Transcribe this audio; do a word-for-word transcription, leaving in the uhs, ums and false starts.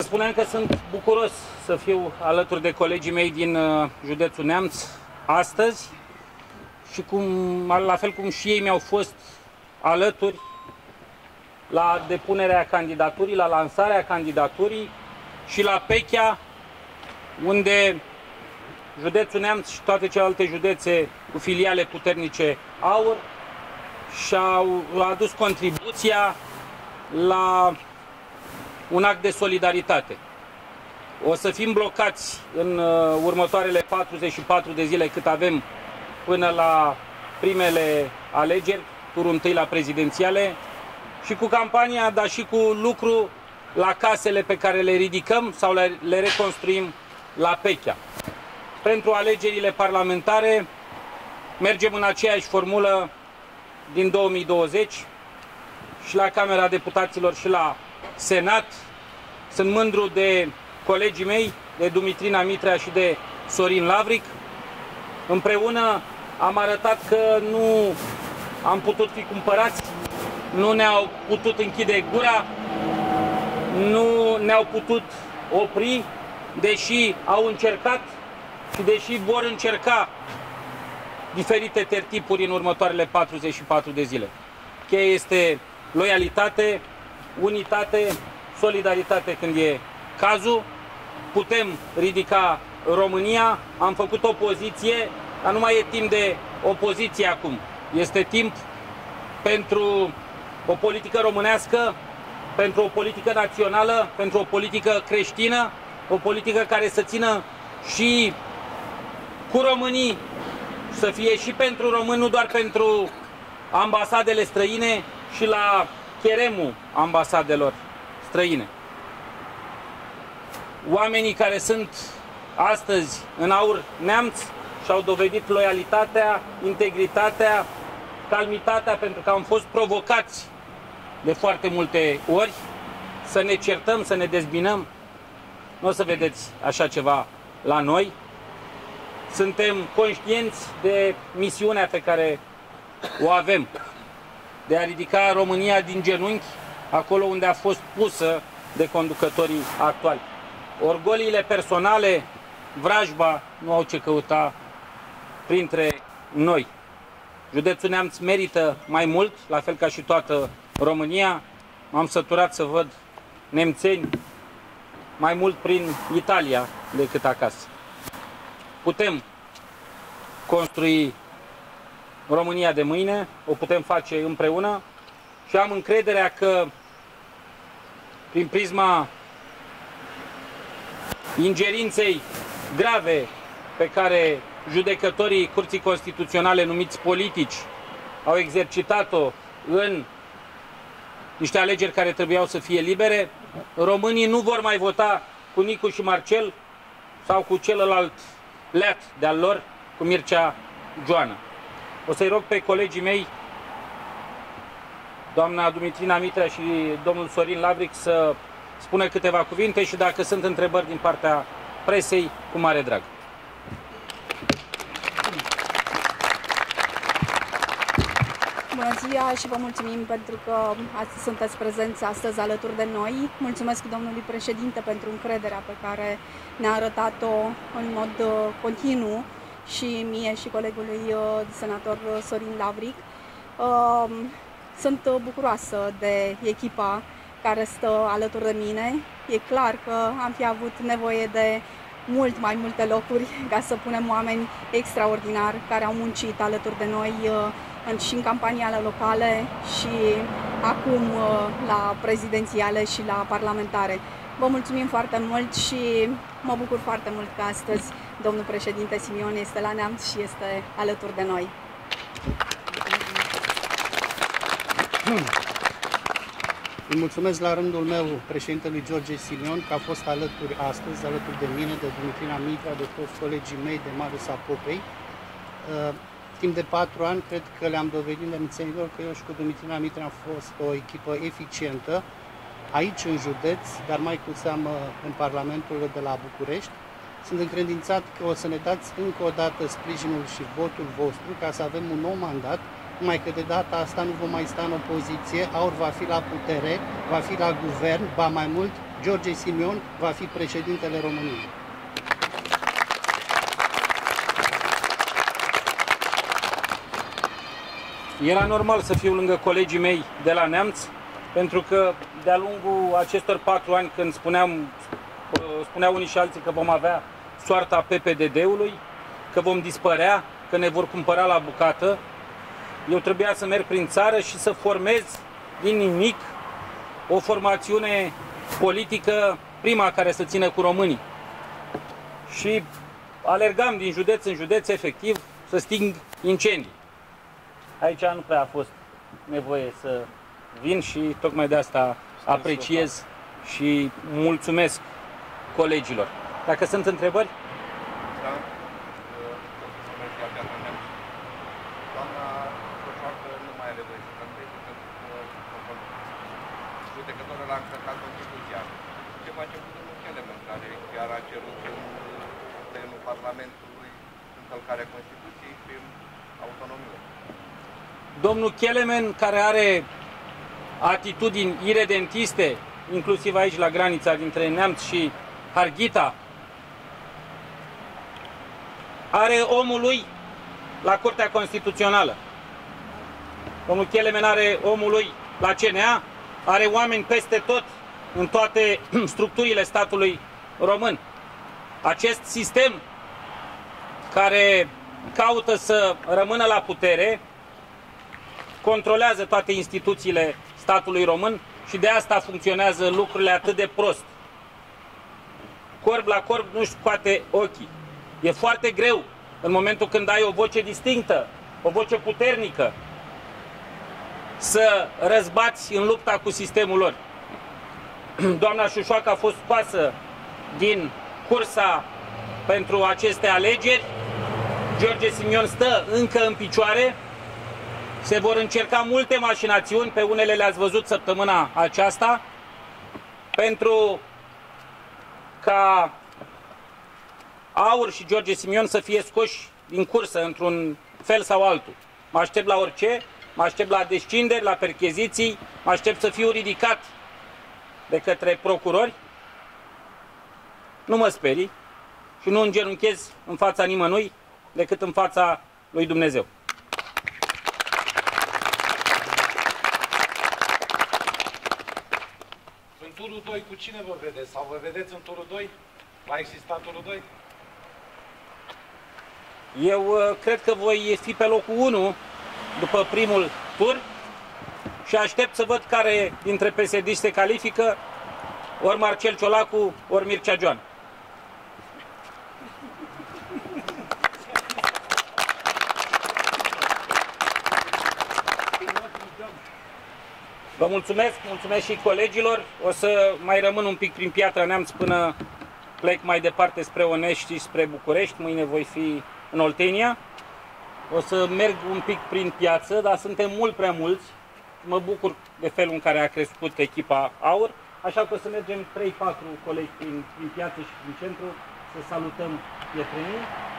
spuneam că sunt bucuros să fiu alături de colegii mei din uh, județul Neamț astăzi și cum, la fel cum și ei mi-au fost alături la depunerea candidaturii, la lansarea candidaturii și la Pechea, unde județul Neamț și toate celelalte județe cu filiale puternice AUR și-au adus contribuția la un act de solidaritate. O să fim blocați în uh, următoarele patruzeci și patru de zile cât avem până la primele alegeri, turul întâi la prezidențiale, și cu campania, dar și cu lucru la casele pe care le ridicăm sau le, le reconstruim la Pechea. Pentru alegerile parlamentare mergem în aceeași formulă din două mii douăzeci și la Camera Deputaților și la Senat. Sunt mândru de colegii mei, de Dumitrina Mitrea și de Sorin Lavric. Împreună am arătat că nu am putut fi cumpărați, nu ne-au putut închide gura, nu ne-au putut opri, deși au încercat și deși vor încerca diferite tertipuri în următoarele patruzeci și patru de zile. Cheia este loialitate, unitate, solidaritate când e cazul. Putem ridica România, am făcut opoziție, dar nu mai e timp de opoziție acum. Este timp pentru o politică românească, pentru o politică națională, pentru o politică creștină, o politică care să țină și cu românii, să fie și pentru români, nu doar pentru ambasadele străine și la cheremul ambasadelor străine. Oamenii care sunt astăzi în AUR Neamț și-au dovedit loialitatea, integritatea, calmitatea, pentru că am fost provocați de foarte multe ori să ne certăm, să ne dezbinăm. Nu o să vedeți așa ceva la noi. Suntem conștienți de misiunea pe care o avem, de a ridica România din genunchi, acolo unde a fost pusă de conducătorii actuali. Orgoliile personale, vrajba, nu au ce căuta printre noi. Județul Neamț merită mai mult, la fel ca și toată România. M-am săturat să văd nemțeni mai mult prin Italia decât acasă. Putem construi România de mâine, o putem face împreună și am încrederea că prin prisma ingerinței grave pe care judecătorii Curții Constituționale numiți politici au exercitat-o în niște alegeri care trebuiau să fie libere, românii nu vor mai vota cu Nicu și Marcel sau cu celălalt leat de-al lor, cu Mircea Joană. O să-i rog pe colegii mei, doamna Dumitrina Mitrea și domnul Sorin Lavric, să spună câteva cuvinte și dacă sunt întrebări din partea presei, cu mare drag. Bună ziua și vă mulțumim pentru că ați, sunteți prezenți astăzi alături de noi. Mulțumesc domnului președinte pentru încrederea pe care ne-a arătat-o în mod uh, continuu și mie și colegului uh, senator Sorin Lavric. Uh, sunt bucuroasă de echipa care stă alături de mine. E clar că am fi avut nevoie de mult mai multe locuri ca să punem oameni extraordinari care au muncit alături de noi uh, și în campaniile locale și acum uh, la prezidențiale și la parlamentare. Vă mulțumim foarte mult și mă bucur foarte mult că astăzi domnul președinte Simion este la Neamț și este alături de noi. Îi mulțumesc la rândul meu președintelui George Simion că a fost alături astăzi, alături de mine, de Dumitrina Mitrea, de toți colegii mei, de Marius Apopei. Timp de patru ani, cred că le-am dovedit nemțenilor că eu și cu Dumitrina Mitrea am fost o echipă eficientă aici în județ, dar mai cu seamă în Parlamentul de la București. Sunt încredințat că o să ne dați încă o dată sprijinul și votul vostru ca să avem un nou mandat, numai că de data asta nu vom mai sta în opoziție, AUR va fi la putere, va fi la guvern, ba mai mult, George Simion va fi președintele României. Era normal să fiu lângă colegii mei de la Neamț, pentru că de-a lungul acestor patru ani, când spuneam, spuneau unii și alții că vom avea soarta P P D D-ului, că vom dispărea, că ne vor cumpăra la bucată, eu trebuia să merg prin țară și să formez din nimic o formațiune politică, prima care să țină cu românii. Și alergam din județ în județ, efectiv, să sting incendii. Aici nu prea a fost nevoie să vin și tocmai de asta apreciez și mulțumesc colegilor. Dacă sunt întrebări? Da. Doamna Șoșoacă nu mai are voie să călătorească pentru că judecătorul a încălcat Constituția. Ce face cu domnul Kelemen, care chiar a cerut în plenul Parlamentului încălcarea Constituției prin autonomie? Domnul Kelemen, care are atitudini iredentiste, inclusiv aici la granița dintre Neamț și Harghita, are omul lui la Curtea Constituțională. Domnul Kelemen are omul lui la C N A, are oameni peste tot, în toate structurile statului român. Acest sistem care caută să rămână la putere controlează toate instituțiile statului român și de asta funcționează lucrurile atât de prost. Corb la corb nu-și scoate ochii. E foarte greu în momentul când ai o voce distinctă, o voce puternică, să răzbați în lupta cu sistemul lor. Doamna Șoșoacă a fost scoasă din cursa pentru aceste alegeri. George Simion stă încă în picioare. Se vor încerca multe mașinațiuni, pe unele le-ați văzut săptămâna aceasta, pentru ca Aur și George Simion să fie scoși din cursă într-un fel sau altul. Mă aștept la orice, mă aștept la descinderi, la percheziții, mă aștept să fiu ridicat de către procurori. Nu mă sperii și nu îngenunchez în fața nimănui decât în fața lui Dumnezeu. În turul doi cu cine vă vedeți? Sau vă vedeți în turul doi? Va exista turul doi? Eu uh, cred că voi fi pe locul unu după primul tur și aștept să văd care dintre P S D-iști se califică, ori Marcel Ciolacu, ori Mircea Joan. Vă mulțumesc, mulțumesc și colegilor. O să mai rămân un pic prin Piatra Neamț până plec mai departe spre Onești și spre București. Mâine voi fi în Oltenia. O să merg un pic prin piață, dar suntem mult prea mulți. Mă bucur de felul în care a crescut echipa Aur. Așa că o să mergem trei patru colegi prin, prin piață și prin centru să salutăm pietrenii.